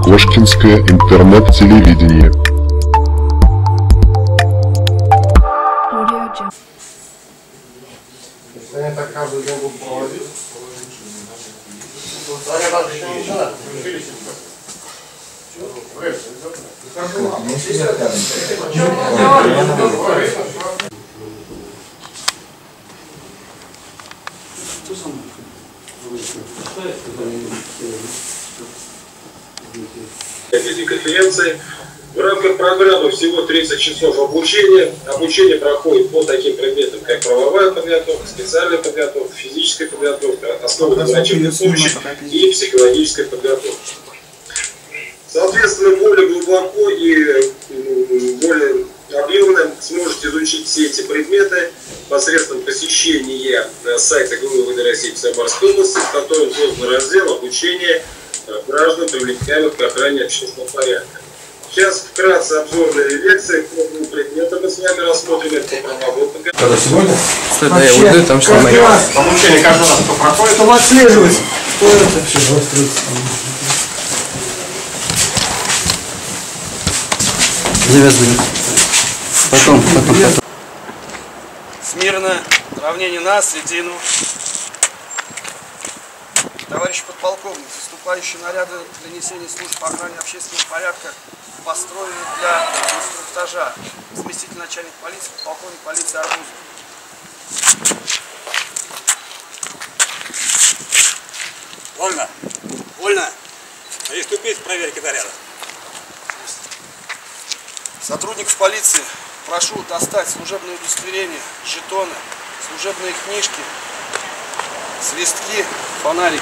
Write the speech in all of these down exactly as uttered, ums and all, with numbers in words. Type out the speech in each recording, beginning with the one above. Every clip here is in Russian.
Кошкинское интернет-телевидение. Они так каждый день будут проводить. Конференции. В рамках программы всего тридцать часов обучения. Обучение проходит по таким предметам, как правовая подготовка, специальная подготовка, физическая подготовка, основы врачебной помощи и психологическая подготовка. Соответственно, более глубоко и более объемно сможете изучить все эти предметы посредством посещения сайта ГУ России в Самарской области, в котором создан раздел обучения граждан, привлекаемых к охране общественного порядка. Сейчас вкратце обзорная лекция по двум предметам мы с вами рассмотрим. Это правовой подготовка. Когда сегодня? Стой, да, я уйду, там что мы... Обучение каждый раз кто проходит? Чтобы отслеживать, что это все Завязывай. Потом, потом, потом. Смирно, равнение на средину. Товарищ подполковник, заступающие наряды для несения служб по охране общественного порядка построены для инструктажа. Заместитель начальника полиции, полковник полиции Арбузов. Вольно. Вольно. Приступить к проверке наряда. Сотрудников полиции прошу достать служебное удостоверение, жетоны, служебные книжки, свистки, фонарики.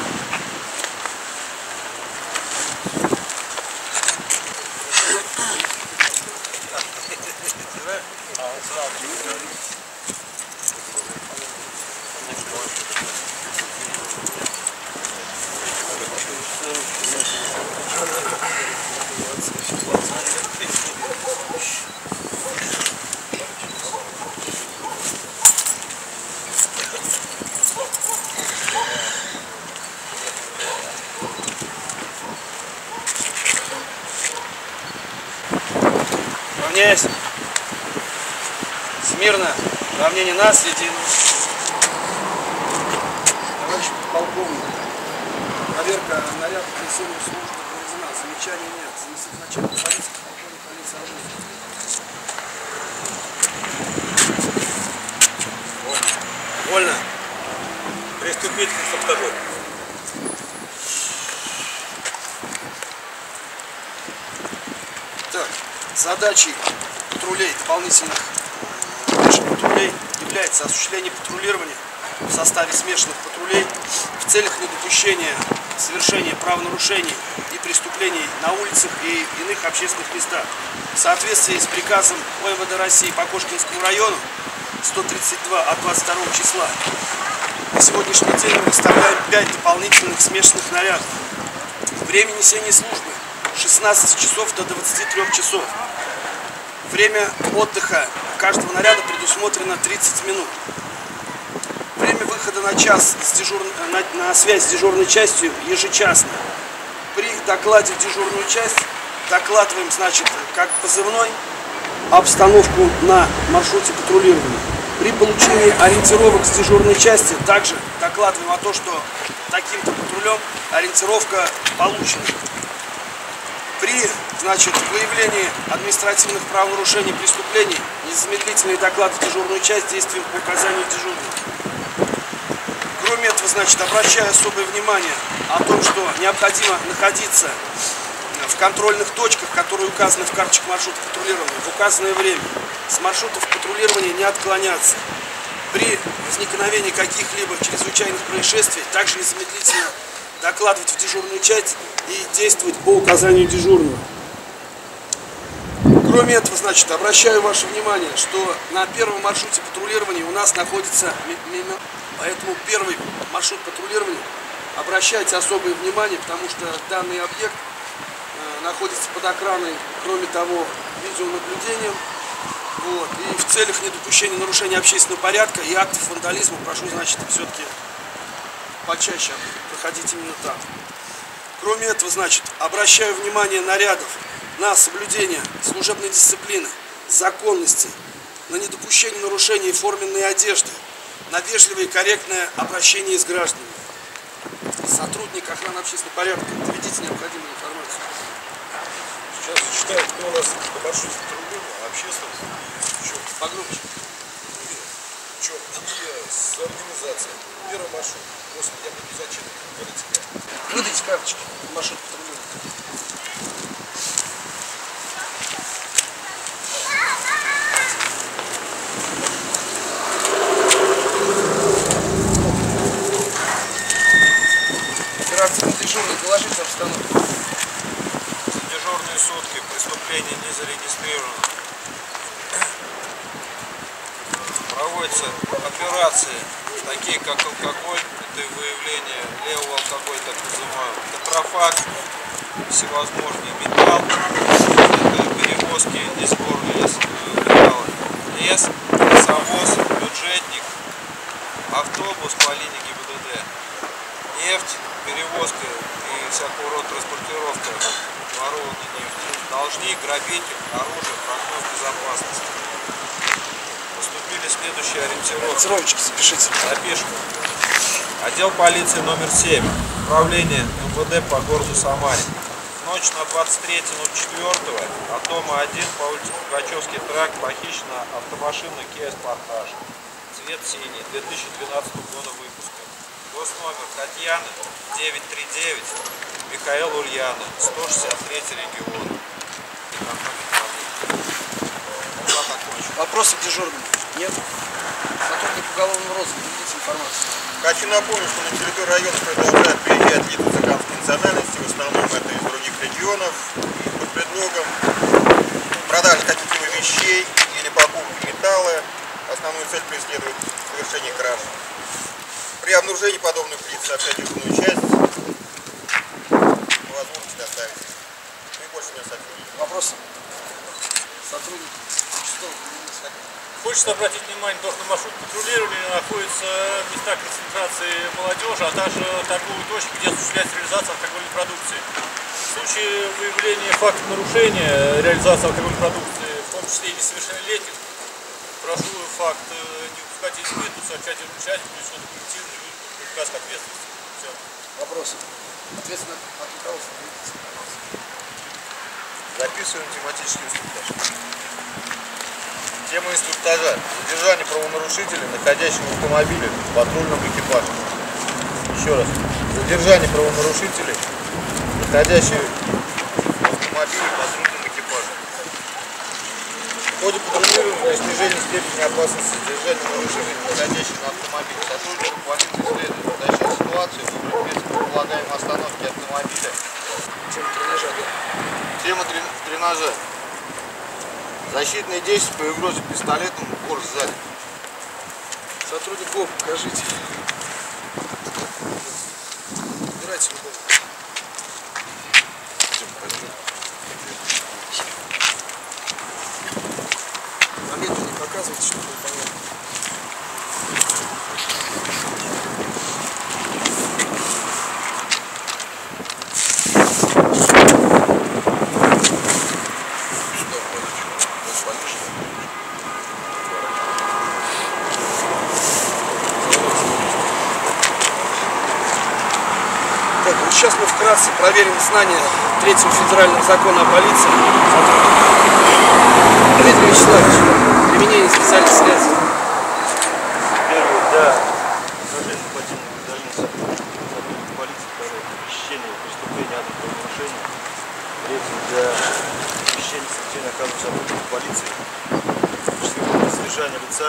Равняйсь. Смирно. Равнение на средину. Товарищ полковник. Проверка наряда несения службы проведена. Замечаний нет. Заместитель начальника полиции, полковник полиции Арбузов. Вольно. Приступить к инструктажу. Так, задачей патрулей, дополнительных пеших патрулей является осуществление патрулирования в составе смешанных патрулей в целях недопущения совершения правонарушений и преступлений на улицах и иных общественных местах. В соответствии с приказом О Эм В Дэ России по Кошкинскому району сто тридцать два от двадцать второго числа на сегодняшний день мы выставляем пять дополнительных смешанных нарядов. Время несения службы с шестнадцати часов до двадцати трёх часов. Время отдыха каждого наряда предусмотрено тридцать минут. Время выхода на час с дежур... на... на связь с дежурной частью ежечасно. При докладе в дежурную часть докладываем, значит, как позывной, обстановку на маршруте патрулирования. При получении ориентировок с дежурной части также докладываем о том, что таким-то патрулем ориентировка получена. При, значит, выявлении административных правонарушений и преступлений незамедлительный доклад в дежурную часть действуем по указанию дежурного. Кроме этого, значит, обращаю особое внимание о том, что необходимо находиться в контрольных точках, которые указаны в карточках маршрута патрулирования, в указанное время. С маршрутов патрулирования не отклоняться. При возникновении каких-либо чрезвычайных происшествий также незамедлительно докладывать в дежурную часть и действовать по указанию дежурного. Кроме этого, значит, обращаю ваше внимание, что на первом маршруте патрулирования у нас находится мимо, поэтому первый маршрут патрулирования обращайте особое внимание, потому что данный объект э, находится под охраной, кроме того, видеонаблюдением. Вот, и в целях недопущения нарушения общественного порядка и актов вандализма прошу, значит, все-таки почаще проходить именно там. Кроме этого, значит, обращаю внимание нарядов на соблюдение служебной дисциплины, законности, на недопущение нарушений форменной одежды, на вежливое и корректное обращение с гражданами. Сотрудник охраны общественного порядка, доведите необходимую информацию. Сейчас зачитаю, кто у нас по маршруте трубил, общественность. Погромче. Чем? И с организацией. Первый маршрут. После я буду зачитывать. Говорите я. Выдайте карточки. Маршрут патрулирует. Оперативный дежурный, доложите обстановку. За дежурные сутки преступление не зарегистрировано. Проводятся операции, такие как алкоголь, это выявление левого алкоголя, так называемого, тетрафак, всевозможный металл, это перевозки из гор лес, металла, лес, лесовоз, бюджетник, автобус по линии ГИБДД, нефть, перевозка и всякого рода транспортировка ворованной нефти, должник, грабитель, оружие, прогноз безопасности. Поступили следующие ориентировки. Ориентировочки запишите. Запишем. Отдел полиции номер семь. Управление эм вэ дэ по городу Самаре. Ночь на двадцать третье ноль четвёртого от дома один по улице Пугачевский тракт похищена автомашина Kia Sportage. Цвет синий, две тысячи двенадцатого года выпуска. Госномер Татьяны девятьсот тридцать девять, Михаил Ульяна, сто шестьдесят третий регион. Вопросы к дежурному? Нет? Сотрудник уголовного розыска, видите информацию. Хочу напомнить, что на территорию района продолжают приезжать лица цыганской национальности, в основном это из других регионов, и под предлогом продажи каких-либо вещей или покупки металла основную цель преследует совершение краж. При обнаружении подобных лиц сообщать дежурную часть по возможности доставить. Ну и больше не сотрудников. Вопросы? Сотрудник. Что? Хочется обратить внимание на то, что на маршрут патрулирования находятся места концентрации молодежи, а также торговые точки, где осуществляется реализация алкогольной продукции. В случае выявления факта нарушения реализации алкогольной продукции, в том числе и несовершеннолетних, прошу факт не упускать из виду, сообщать ему часть, включено документированный приказ к ответственности. Все. Вопросы? Ответственно от руководства. Записываем тематический инструктаж. Тема инструктажа. Задержание правонарушителей, находящих в автомобиле в патрульном экипаже. Еще раз. Задержание правонарушителей, находящих в автомобиле в патрульном экипаже. В ходе патрулирования для снижения степени опасности задержания нарушителей, находящих на автомобиле, сотрудникам полиции следует уточнить ситуацию в предмете предполагаемой остановки автомобиля. Тема тренажа. Тема тренажа. Защитные действия по угрозе пистолетом в упор сзади. Сотрудник ГОП, покажите. Убирайте любого. Моменту не показывайте, чтобы было понятно. Так, вот сейчас мы вкратце проверим знание третьего федерального закона о полиции. Дмитрий Вячеславович, применение специальных средств. Первый, да, сражение нападения гражданин сотрудников полиции, второе, пресечение преступления адом правонарушения, третий, для пресечения совершения оказываемых сотрудников полиции, четвертое, задержание лица,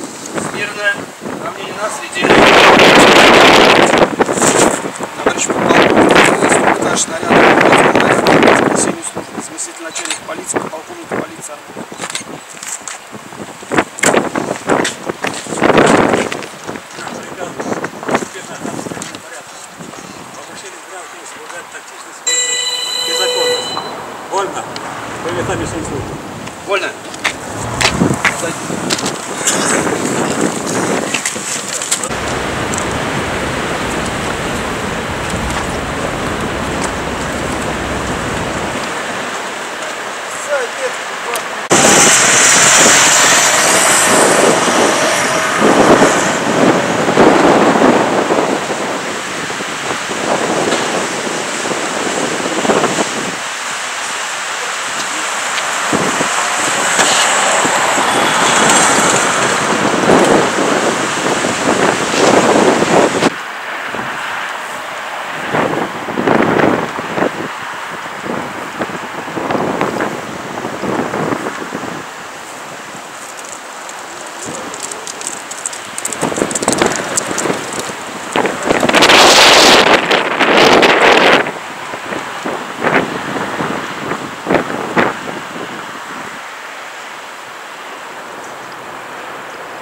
Мирное равнение нас, товарищ Леницу к полковнику полиции Армянии. Вольно. Привет, Вольно. Все, нет,